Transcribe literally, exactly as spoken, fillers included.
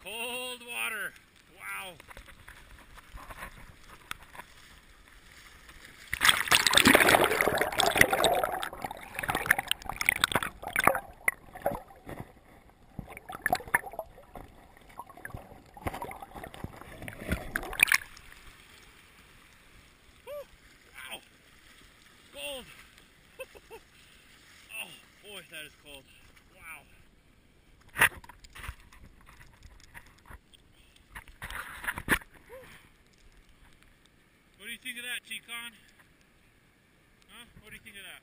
Cold water. Wow. Cold. Oh boy, that is cold. Wow. What do you think of that, Chicon? Huh? What do you think of that?